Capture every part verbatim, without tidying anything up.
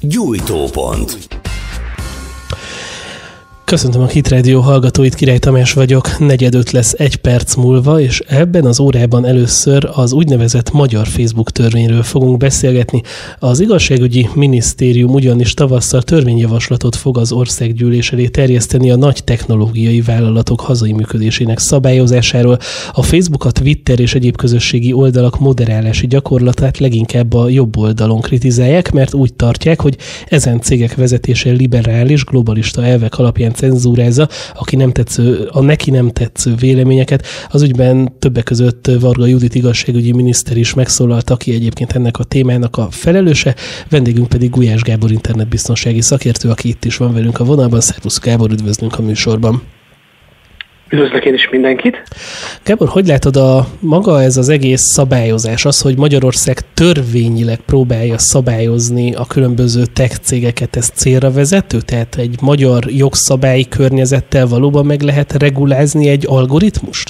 Gyújtópont. Köszöntöm a Hit Radio hallgatóit, Király Tamás vagyok, negyedöt lesz egy perc múlva, és ebben az órában először az úgynevezett magyar Facebook törvényről fogunk beszélgetni. Az igazságügyi minisztérium ugyanis tavasszal törvényjavaslatot fog az országgyűlés elé terjeszteni a nagy technológiai vállalatok hazai működésének szabályozásáról. A Facebook, a Twitter és egyéb közösségi oldalak moderálási gyakorlatát leginkább a jobb oldalon kritizálják, mert úgy tartják, hogy ezen cégek vezetése liberális, globalista elvek alapján cenzúrázza, aki nem tetsző, a neki nem tetsző véleményeket. Az ügyben többek között Varga Judit igazságügyi miniszter is megszólalt, aki egyébként ennek a témának a felelőse. Vendégünk pedig Gulyás Gábor internetbiztonsági szakértő, aki itt is van velünk a vonalban. Szervusz Gábor, üdvözlünk a műsorban. Üdvözlök én is mindenkit. Gábor, hogy látod a maga ez az egész szabályozás, az, hogy Magyarország törvényileg próbálja szabályozni a különböző tech cégeket, ez célra vezető? Tehát egy magyar jogszabályi környezettel valóban meg lehet regulázni egy algoritmust?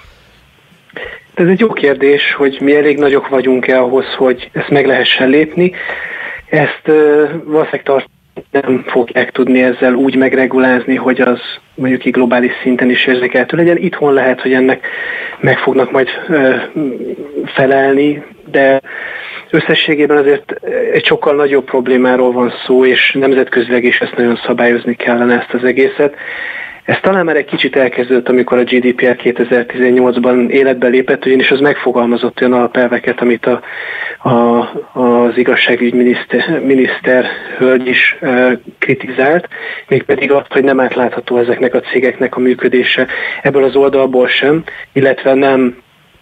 Ez egy jó kérdés, hogy mi elég nagyok vagyunk-e ahhoz, hogy ezt meg lehessen lépni. Ezt uh, valószínűleg tart nem fogják tudni ezzel úgy megregulázni, hogy az mondjuk így globális szinten is érzékelhető legyen. Itthon lehet, hogy ennek meg fognak majd ö, felelni, de összességében azért egy sokkal nagyobb problémáról van szó, és nemzetközileg is ezt nagyon szabályozni kellene, ezt az egészet. Ez talán már egy kicsit elkezdődött, amikor a gé dé pé er kétezer-tizennyolcban életbe lépett, ugyanis az megfogalmazott olyan alapelveket, amit a, a, az igazságügyi miniszter, miniszter hölgy is e, kritizált, mégpedig azt, hogy nem átlátható ezeknek a cégeknek a működése ebből az oldalból sem, illetve nem,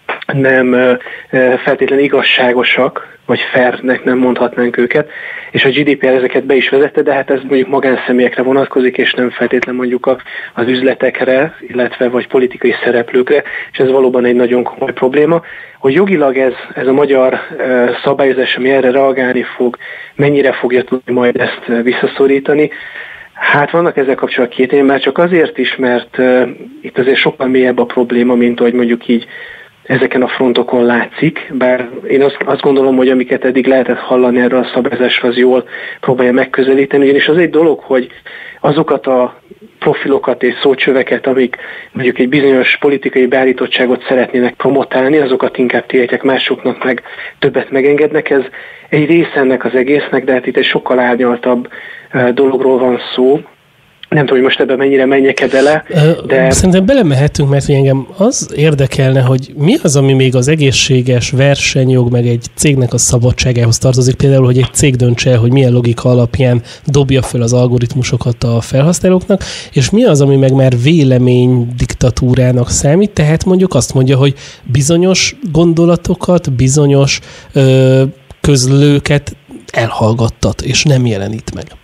nem e, feltétlenül igazságosak, vagy fairnek nem mondhatnánk őket, és a gé dé pé er ezeket be is vezette, de hát ez mondjuk magánszemélyekre vonatkozik, és nem feltétlenül mondjuk a, az üzletekre, illetve vagy politikai szereplőkre, és ez valóban egy nagyon komoly probléma. Hogy jogilag ez, ez a magyar uh, szabályozás, ami erre reagálni fog, mennyire fogja tudni majd ezt uh, visszaszorítani, hát vannak ezzel kapcsolatban két én, már csak azért is, mert uh, itt azért sokkal mélyebb a probléma, mint hogy mondjuk így ezeken a frontokon látszik, bár én azt, azt gondolom, hogy amiket eddig lehetett hallani erről a szabályozásról, az jól próbálja megközelíteni, ugyanis az egy dolog, hogy azokat a profilokat és szócsöveket, amik mondjuk egy bizonyos politikai beállítottságot szeretnének promotálni, azokat inkább tiltják, másoknak meg többet megengednek. Ez egy része ennek az egésznek, de hát itt egy sokkal árnyaltabb dologról van szó. Nem tudom, hogy most ebben mennyire menjek bele, de... Szerintem belemehetünk, mert engem az érdekelne, hogy mi az, ami még az egészséges versenyjog, meg egy cégnek a szabadságához tartozik, például, hogy egy cég döntse el, hogy milyen logika alapján dobja föl az algoritmusokat a felhasználóknak, és mi az, ami meg már vélemény diktatúrának számít, tehát mondjuk azt mondja, hogy bizonyos gondolatokat, bizonyos ö, közlőket elhallgattat, és nem jelenít meg.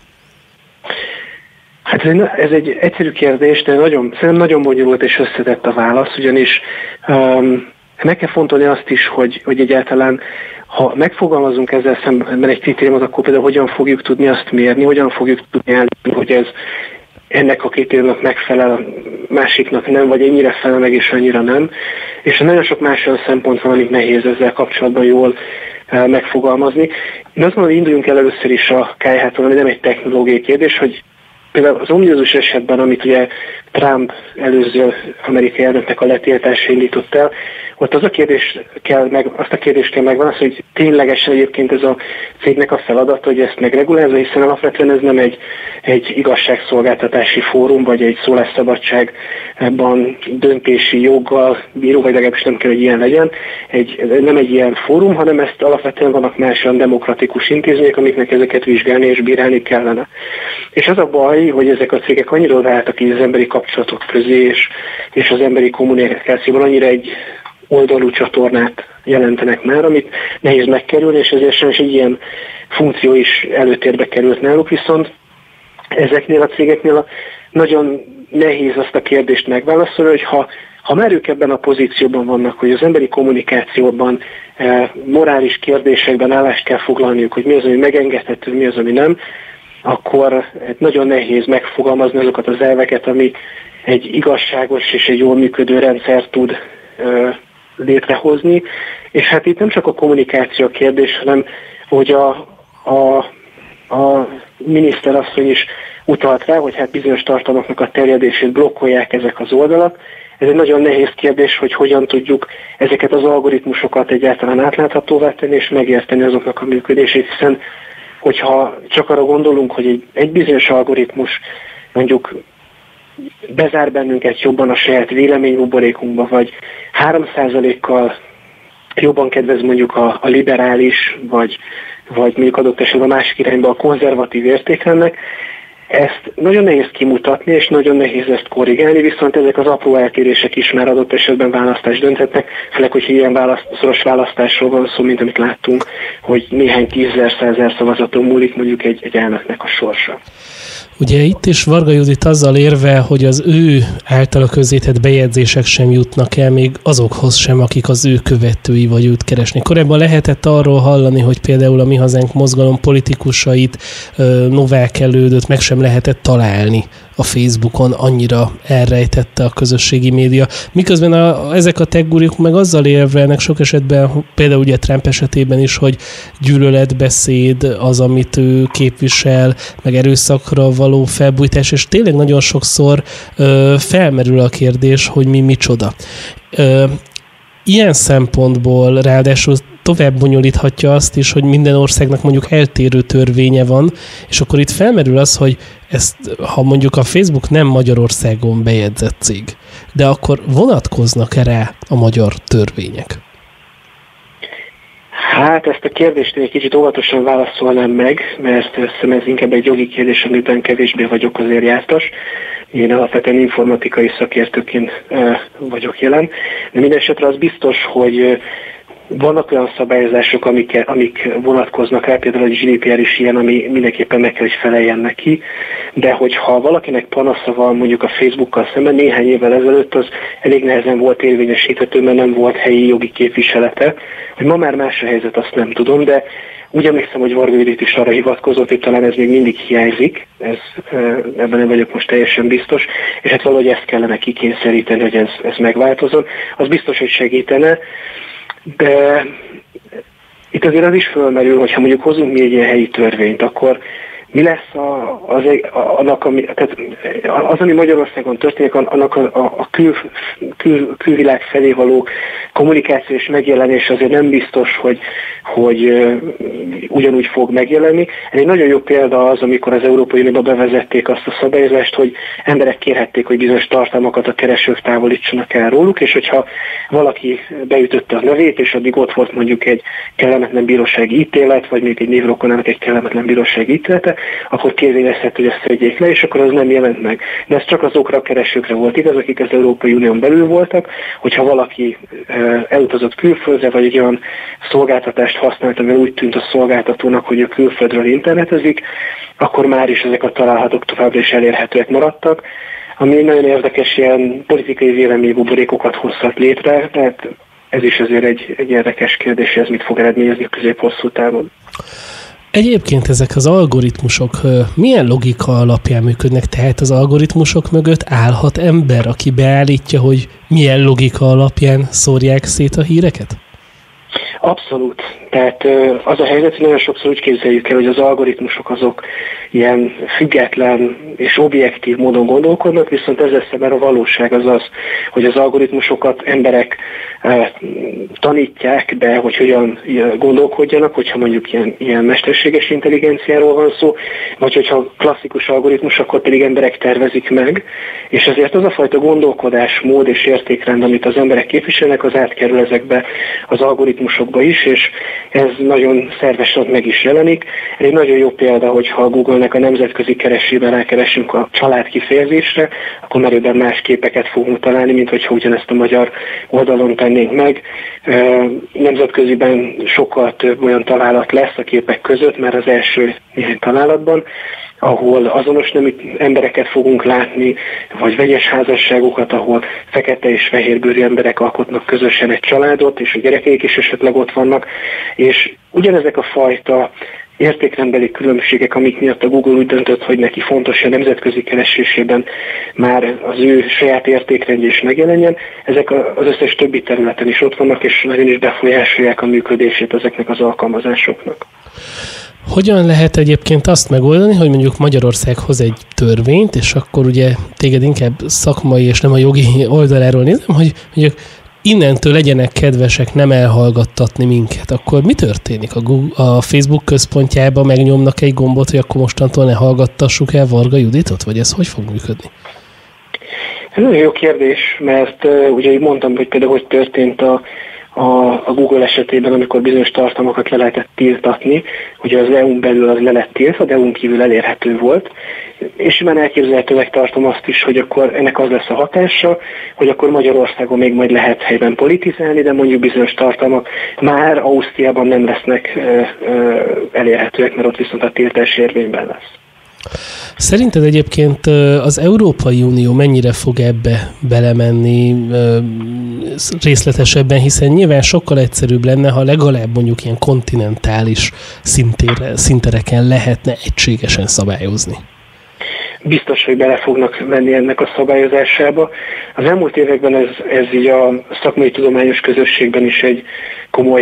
Hát ez egy egyszerű kérdés, de nagyon, szerintem nagyon bonyolult és összetett a válasz, ugyanis um, meg kell fontolni azt is, hogy, hogy egyáltalán, ha megfogalmazunk ezzel szemben egy kritériumot, akkor például hogyan fogjuk tudni azt mérni, hogyan fogjuk tudni állítani, hogy ez ennek a kritériumnak megfelel, másiknak nem, vagy ennyire felel meg, és annyira nem. És nagyon sok más olyan szempont van, amit nehéz ezzel kapcsolatban jól uh, megfogalmazni. Én azt mondom, hogy induljunk el először is a ká jé hától, ami nem egy technológiai kérdés, hogy például az omnibusz esetben, amit ugye Trump előző amerikai elnöknek a letiltása indított el, ott az a kérdés kell meg, azt a kérdést kell megválaszolni, hogy ténylegesen egyébként ez a cégnek a feladata, hogy ezt megregulálza, hiszen alapvetően ez nem egy, egy igazságszolgáltatási fórum, vagy egy szólásszabadságban döntési joggal bíró, vagy legalábbis nem kell, hogy ilyen legyen. Egy, nem egy ilyen fórum, hanem ezt alapvetően vannak más olyan demokratikus intézmények, amiknek ezeket vizsgálni és bírálni kellene. És az a baj, hogy ezek a cégek annyira váltak így az emberi kapcsolatok közé, és, és az emberi kommunikációban annyira egy oldalú csatornát jelentenek már, amit nehéz megkerülni, és ezért sem is egy ilyen funkció is előtérbe került náluk, viszont ezeknél a cégeknél a nagyon nehéz azt a kérdést megválaszolni, hogy ha, ha már ők ebben a pozícióban vannak, hogy az emberi kommunikációban, eh, morális kérdésekben állást kell foglalniuk, hogy mi az, ami megengedhető, mi az, ami nem, akkor nagyon nehéz megfogalmazni azokat az elveket, ami egy igazságos és egy jól működő rendszer tud eh, létrehozni, és hát itt nem csak a kommunikáció a kérdés, hanem hogy a, a a miniszterasszony is utalt rá, hogy hát bizonyos tartalmaknak a terjedését blokkolják ezek az oldalak. Ez egy nagyon nehéz kérdés, hogy hogyan tudjuk ezeket az algoritmusokat egyáltalán átláthatóvá tenni és megérteni azoknak a működését, hiszen hogyha csak arra gondolunk, hogy egy, egy bizonyos algoritmus mondjuk bezár bennünket jobban a saját véleménybuborékunkba, vagy három százalékkal jobban kedvez mondjuk a, a liberális, vagy, vagy mondjuk adott esetben a másik irányba a konzervatív értékrendnek, ezt nagyon nehéz kimutatni, és nagyon nehéz ezt korrigálni, viszont ezek az apró eltérések is már adott esetben választást dönthetnek, főleg, hogy ilyen választ, szoros választásról van szó, mint amit láttunk, hogy néhány tízezer, százezer szavazaton múlik mondjuk egy, egy elnöknek a sorsa. Ugye itt is Varga Judit azzal érve, hogy az ő általa közzétett bejegyzések sem jutnak el még azokhoz sem, akik az ő követői vagy őt keresni. Korábban lehetett arról hallani, hogy például a Mi Hazánk mozgalom politikusait Novák Elődöt meg sem lehetett találni a Facebookon, annyira elrejtette a közösségi média. Miközben a, ezek a tech guruk meg azzal érvelnek sok esetben, például ugye Trump esetében is, hogy gyűlöletbeszéd az, amit ő képvisel, meg erőszakra való felbújtás, és tényleg nagyon sokszor ö, felmerül a kérdés, hogy mi micsoda. Ö, ilyen szempontból ráadásul tovább bonyolíthatja azt is, hogy minden országnak mondjuk eltérő törvénye van, és akkor itt felmerül az, hogy ezt, ha mondjuk a Facebook nem Magyarországon bejegyzett cég, de akkor vonatkoznak-e rá a magyar törvények? Hát ezt a kérdést én egy kicsit óvatosan válaszolnám meg, mert hiszem ez inkább egy jogi kérdés, amiben kevésbé vagyok azért jártas. Én alapvetően informatikai szakértőként vagyok jelen, de minden esetre az biztos, hogy vannak olyan szabályozások, amik, amik vonatkoznak rá, például a G D P R is ilyen, ami mindenképpen meg kell, hogy feleljen neki, de hogyha valakinek panasza van mondjuk a Facebookkal szemben, néhány évvel ezelőtt az elég nehezen volt érvényesíthető, mert nem volt helyi jogi képviselete. Hogy ma már más a helyzet, azt nem tudom, de úgy emlékszem, hogy Varga Judit is arra hivatkozott, hogy talán ez még mindig hiányzik, ez, ebben nem vagyok most teljesen biztos, és hát valahogy ezt kellene kikényszeríteni, hogy ez, ez megváltozon. Az biztos, hogy segítene, de itt azért az is fölmerül, hogyha mondjuk hozunk mi egy ilyen helyi törvényt, akkor mi lesz a, az, a, annak, ami, tehát az, ami Magyarországon történik, annak a, a, a kül, kül, külvilág felé való kommunikáció és megjelenés azért nem biztos, hogy, hogy uh, ugyanúgy fog megjelenni. Egy nagyon jó példa az, amikor az Európai Unióba bevezették azt a szabályozást, hogy emberek kérhették, hogy bizonyos tartalmakat a keresők távolítsanak el róluk, és hogyha valaki beütötte a nevét, és addig ott volt mondjuk egy kellemetlen bírósági ítélet, vagy még egy névrokonának egy kellemetlen bírósági ítélete, akkor kérvényezhet, hogy ezt szedjék le, és akkor az nem jelent meg. De ez csak azokra a keresőkre volt igaz, akik az Európai Unión belül voltak, hogyha valaki elutazott külföldre, vagy egy olyan szolgáltatást használt, amivel úgy tűnt a szolgáltatónak, hogy a külföldről internetezik, akkor már is ezek a találhatók továbbra is elérhetőek maradtak, ami nagyon érdekes ilyen politikai véleménybuborékokat hozhat létre, tehát ez is azért egy, egy érdekes kérdés, hogy ez mit fog eredményezni a közép-hosszú távon. Egyébként ezek az algoritmusok milyen logika alapján működnek? Tehát az algoritmusok mögött állhat ember, aki beállítja, hogy milyen logika alapján szórják szét a híreket? Abszolút. Tehát az a helyzet, hogy nagyon sokszor úgy képzeljük el, hogy az algoritmusok azok ilyen független és objektív módon gondolkodnak, viszont ezzel szemben a valóság az az, hogy az algoritmusokat emberek tanítják be, hogy hogyan gondolkodjanak, hogyha mondjuk ilyen, ilyen mesterséges intelligenciáról van szó, vagy hogyha klasszikus algoritmus, akkor pedig emberek tervezik meg, és ezért az a fajta gondolkodásmód és értékrend, amit az emberek képviselnek, az átkerül ezekbe az algoritmusokba is, és ez nagyon szervesen meg is jelenik. Egy nagyon jó példa, hogyha a Google-nek a nemzetközi keresésben rákeresünk a család kifejezésre, akkor merőben más képeket fogunk találni, mint hogyha ugyanezt a magyar oldalon tennénk meg. Nemzetköziben sokkal több olyan találat lesz a képek között, mert az első néhány találatban, ahol azonos nemű embereket fogunk látni, vagy vegyes házasságokat, ahol fekete és fehérbőrű emberek alkotnak közösen egy családot, és a gyerekeik is esetleg ott vannak, és ugyanezek a fajta értékrendbeli különbségek, amik miatt a Google úgy döntött, hogy neki fontos, hogy a nemzetközi keresésében már az ő saját értékrendje is megjelenjen, ezek az összes többi területen is ott vannak, és nagyon is befolyásolják a működését ezeknek az alkalmazásoknak. Hogyan lehet egyébként azt megoldani, hogy mondjuk Magyarország hoz egy törvényt, és akkor ugye téged inkább szakmai és nem a jogi oldaláról nézem, hogy mondjuk innentől legyenek kedvesek nem elhallgattatni minket, akkor mi történik? A, Google, a Facebook központjában megnyomnak egy gombot, hogy akkor mostantól ne hallgattassuk el Varga Juditot? Vagy ez hogy fog működni? Ez nagyon jó kérdés, mert uh, ugye így mondtam, hogy például hogy történt a, a, a Google esetében, amikor bizonyos tartalmakat le lehetett tiltatni, ugye az é u-n belül az le lett tiltva, de é u-n kívül elérhető volt, és már elképzelhetőleg tartom azt is, hogy akkor ennek az lesz a hatása, hogy akkor Magyarországon még majd lehet helyben politizálni, de mondjuk bizonyos tartalmak már Ausztriában nem lesznek ö, ö, elérhetőek, mert ott viszont a tiltás érvényben lesz. Szerinted egyébként az Európai Unió mennyire fog ebbe belemenni részletesebben, hiszen nyilván sokkal egyszerűbb lenne, ha legalább mondjuk ilyen kontinentális szintére, szintereken lehetne egységesen szabályozni. Biztos, hogy bele fognak menni ennek a szabályozásába. Az elmúlt években ez, ez így a szakmai tudományos közösségben is egy komoly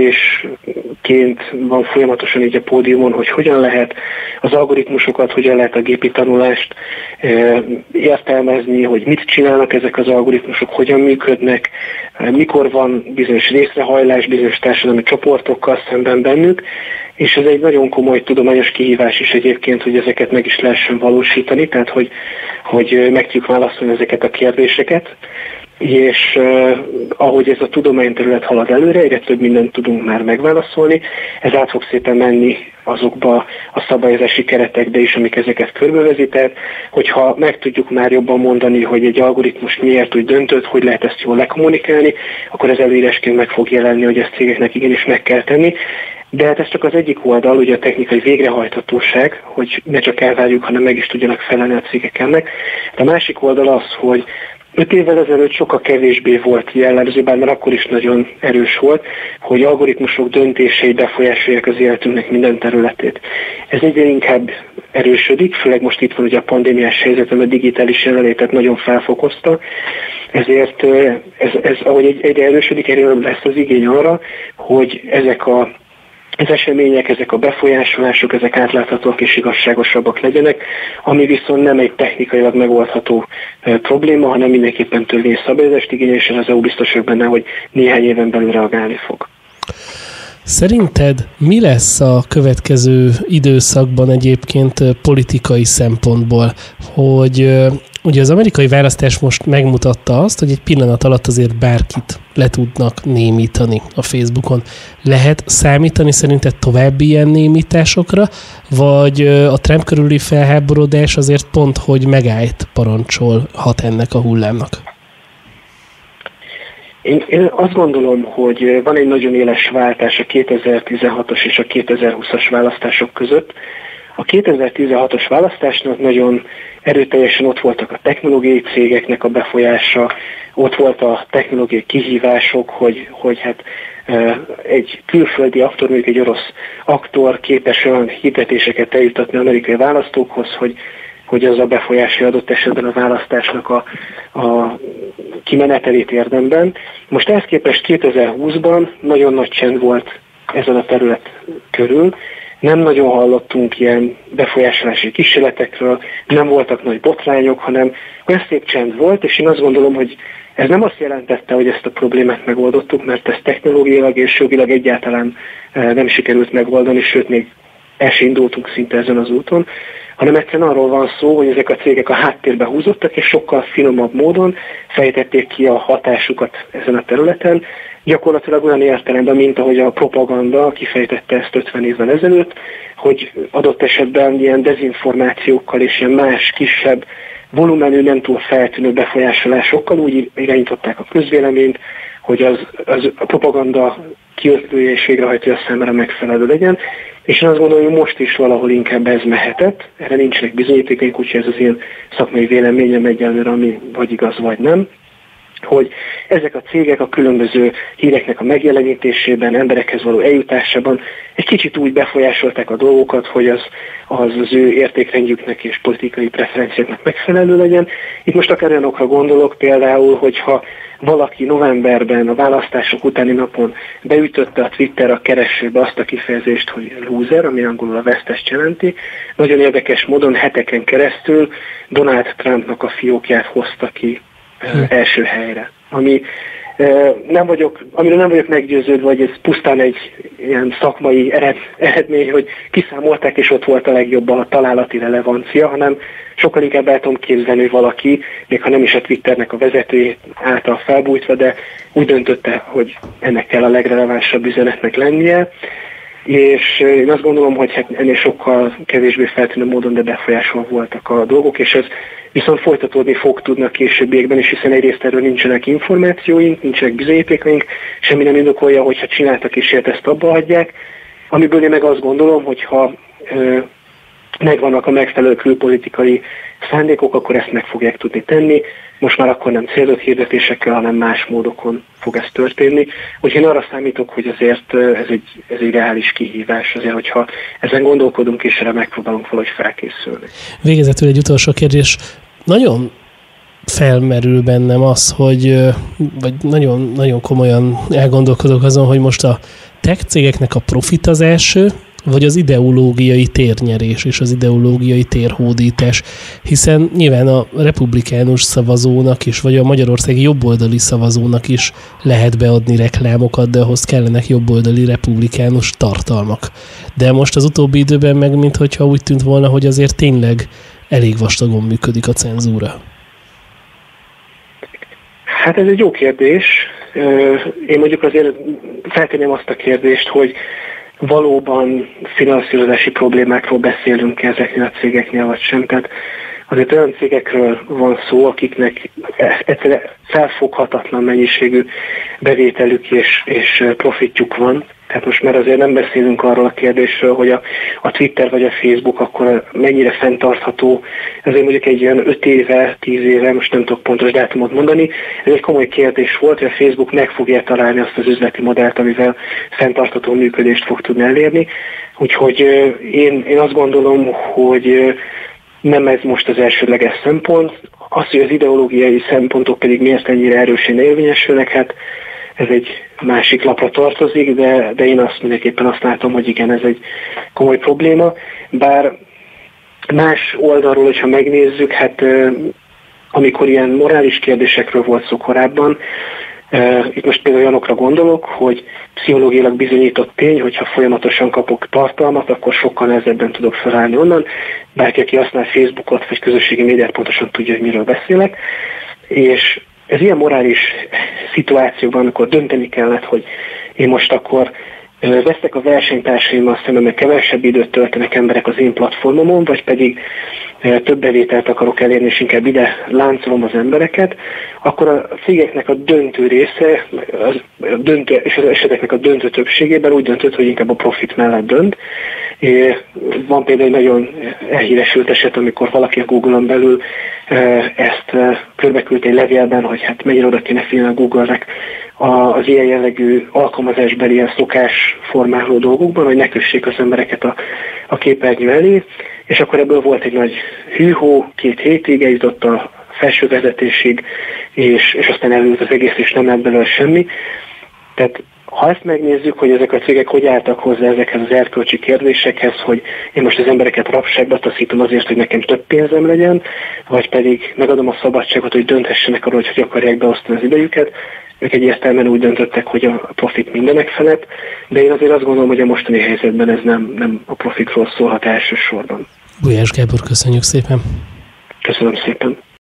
kérdésként van folyamatosan így a pódiumon, hogy hogyan lehet az algoritmusokat, hogyan lehet a gépi tanulást e, értelmezni, hogy mit csinálnak ezek az algoritmusok, hogyan működnek, e, mikor van bizonyos részrehajlás bizonyos társadalmi csoportokkal szemben bennük, és ez egy nagyon komoly tudományos kihívás is egyébként, hogy ezeket meg is lehessen valósítani, tehát hogy, hogy meg tudjuk válaszolni ezeket a kérdéseket, és uh, ahogy ez a tudományterület halad előre, egyre több mindent tudunk már megválaszolni, ez át fog szépen menni azokba a szabályozási keretekbe is, amik ezeket körbevezetett, hogyha meg tudjuk már jobban mondani, hogy egy algoritmus miért úgy döntött, hogy lehet ezt jól lekommunikálni, akkor ez előírásként meg fog jelenni, hogy ezt cégeknek igenis meg kell tenni. De hát ez csak az egyik oldal, ugye a technikai végrehajthatóság, hogy ne csak elvárjuk, hanem meg is tudjanak felelni a cégek ennek. De a másik oldal az, hogy öt évvel ezelőtt sokkal kevésbé volt jellemző, bár már akkor is nagyon erős volt, hogy algoritmusok döntései befolyásolják az életünknek minden területét. Ez egyre inkább erősödik, főleg most itt van ugye a pandémiás helyzet, a digitális jelenlétet nagyon felfokozta, ezért ez, ez ahogy egyre erősödik, egyre lesz az igény arra, hogy ezek a Az események, ezek a befolyásolások, ezek átláthatóak és igazságosabbak legyenek, ami viszont nem egy technikailag megoldható e, probléma, hanem mindenképpen törvényi szabályozást igényel, és az é u biztos vagyok benne, hogy néhány éven belül reagálni fog. Szerinted mi lesz a következő időszakban egyébként politikai szempontból, hogy ugye az amerikai választás most megmutatta azt, hogy egy pillanat alatt azért bárkit le tudnak némítani a Facebookon. Lehet számítani szerinted további ilyen némításokra, vagy a Trump körüli felháborodás azért pont, hogy megállt parancsolhat ennek a hullámnak? Én, én azt gondolom, hogy van egy nagyon éles váltás a kétezer-tizenhatos és a kétezer-húszas választások között. A kétezer-tizenhatos választásnak nagyon erőteljesen ott voltak a technológiai cégeknek a befolyása, ott volt a technológiai kihívások, hogy, hogy hát egy külföldi aktor, mondjuk egy orosz aktor képes olyan hirdetéseket eljutatni amerikai választókhoz, hogy hogy az a befolyási adott esetben a választásnak a, a kimenetelét érdemben. Most ehhez képest kétezer-húszban nagyon nagy csend volt ezen a terület körül, nem nagyon hallottunk ilyen befolyásolási kísérletekről, nem voltak nagy botrányok, hanem olyan szép csend volt, és én azt gondolom, hogy ez nem azt jelentette, hogy ezt a problémát megoldottuk, mert ezt technológiailag és jogilag egyáltalán nem sikerült megoldani, sőt még el sem indultunk szinte ezen az úton, hanem egyszerűen arról van szó, hogy ezek a cégek a háttérbe húzottak, és sokkal finomabb módon fejtették ki a hatásukat ezen a területen, gyakorlatilag olyan értelemben, mint ahogy a propaganda kifejtette ezt ötven évvel ezelőtt, hogy adott esetben ilyen dezinformációkkal és ilyen más, kisebb, volumenű, nem túl feltűnő befolyásolásokkal úgy irányították a közvéleményt, hogy az, az a propaganda kiötlője és végrehajtója számára megfelelő legyen, és én azt gondolom, hogy most is valahol inkább ez mehetett, erre nincsenek bizonyítékaink, úgyhogy ez az én szakmai véleményem egyelőre, ami vagy igaz, vagy nem, hogy ezek a cégek a különböző híreknek a megjelenítésében, emberekhez való eljutásában egy kicsit úgy befolyásolták a dolgokat, hogy az az, az ő értékrendjüknek és politikai preferenciáknak megfelelő legyen. Itt most akár olyanokra gondolok például, hogyha valaki novemberben a választások utáni napon beütötte a Twitter a keresőbe azt a kifejezést, hogy loser, ami angolul a vesztest jelenti. Nagyon érdekes módon heteken keresztül Donald Trumpnak a fiókját hozta ki hmm. első helyre. Ami nem vagyok, amiről nem vagyok meggyőződve, hogy ez pusztán egy ilyen szakmai eredmény, hogy kiszámolták, és ott volt a legjobb a találati relevancia, hanem sokkal inkább el tudom képzelni, hogy valaki, még ha nem is a Twitternek a vezetőjét által felbújtva, de úgy döntötte, hogy ennek kell a legrelevánsabb üzenetnek lennie, és én azt gondolom, hogy hát ennél sokkal kevésbé feltűnő módon, de befolyásolva voltak a dolgok, és ez viszont folytatódni fog tudni a későbbiekben is, hiszen egyrészt erről nincsenek információink, nincsenek bizonyítékaink, semmi nem indokolja, hogyha csináltak és ért ezt abba hagyják, amiből én meg azt gondolom, hogyha ö, megvannak a megfelelő külpolitikai szándékok, akkor ezt meg fogják tudni tenni. Most már akkor nem célzott hirdetésekkel, hanem más módokon fog ez történni. Úgyhogy én arra számítok, hogy azért ez egy, ez egy reális kihívás, azért, hogyha ezen gondolkodunk, és erre megpróbálunk valahogy felkészülni. Végezetül egy utolsó kérdés. Nagyon felmerül bennem az, hogy vagy nagyon, nagyon komolyan elgondolkodok azon, hogy most a tech cégeknek a profit az első, vagy az ideológiai térnyerés és az ideológiai térhódítás, hiszen nyilván a republikánus szavazónak is, vagy a magyarországi jobboldali szavazónak is lehet beadni reklámokat, de ahhoz kellenek jobboldali republikánus tartalmak. De most az utóbbi időben meg, minthogyha úgy tűnt volna, hogy azért tényleg elég vastagon működik a cenzúra. Hát ez egy jó kérdés. Én mondjuk azért feltenném azt a kérdést, hogy valóban finanszírozási problémákról beszélünk ezeknél a cégeknél, vagy sem. Tehát azért olyan cégekről van szó, akiknek egyszerűen felfoghatatlan mennyiségű bevételük és, és profitjuk van. Tehát most már azért nem beszélünk arról a kérdésről, hogy a, a Twitter vagy a Facebook akkor mennyire fenntartható. Ezért mondjuk egy olyan öt éve, tíz éve, most nem tudok pontos dátumot mondani, ez egy komoly kérdés volt, hogy a Facebook meg fogja találni azt az üzleti modellt, amivel fenntartható működést fog tudni elérni. Úgyhogy én, én azt gondolom, hogy nem ez most az elsődleges szempont. Az, hogy az ideológiai szempontok pedig miért ennyire erősen érvényesülnek, hát ez egy másik lapra tartozik, de, de én azt mindenképpen azt látom, hogy igen, ez egy komoly probléma. Bár más oldalról, hogyha megnézzük, hát amikor ilyen morális kérdésekről volt szó korábban, itt most például olyanokra gondolok, hogy pszichológiailag bizonyított tény, hogyha folyamatosan kapok tartalmat, akkor sokkal nehezebben tudok felállni onnan. Bárki, aki használ Facebookot vagy közösségi médiát, pontosan tudja, hogy miről beszélek. És ez ilyen morális szituációban, amikor dönteni kellett, hogy én most akkor veszek a versenytársaimmal szemben, mert kevesebb időt töltenek emberek az én platformomon, vagy pedig több bevételt akarok elérni, és inkább ide láncolom az embereket, akkor a cégeknek a döntő része, a döntő, és az eseteknek a döntő többségében úgy döntött, hogy inkább a profit mellett dönt. Van például egy nagyon elhíresült eset, amikor valaki a Google-on belül ezt körbeküldte egy levélben, hogy hát mennyire oda kéne figyelni a Google-nek az ilyen jellegű alkalmazásbeli ilyen szokásformáló dolgokban, hogy ne kössék az embereket a, a képernyő elé, és akkor ebből volt egy nagy hűhó, két hétig eljutott a felső vezetésig, és, és aztán elült az egész, és nem lett belőle semmi. Tehát ha ezt megnézzük, hogy ezek a cégek hogy álltak hozzá ezekhez az erkölcsi kérdésekhez, hogy én most az embereket rabságba taszítom azért, hogy nekem több pénzem legyen, vagy pedig megadom a szabadságot, hogy dönthessenek arról, hogy hogy akarják beosztani az idejüket, ők egyértelműen úgy döntöttek, hogy a profit mindenek felett, de én azért azt gondolom, hogy a mostani helyzetben ez nem, nem a profitról szólhat elsősorban. Gulyás Gábor, köszönjük szépen! Köszönöm szépen!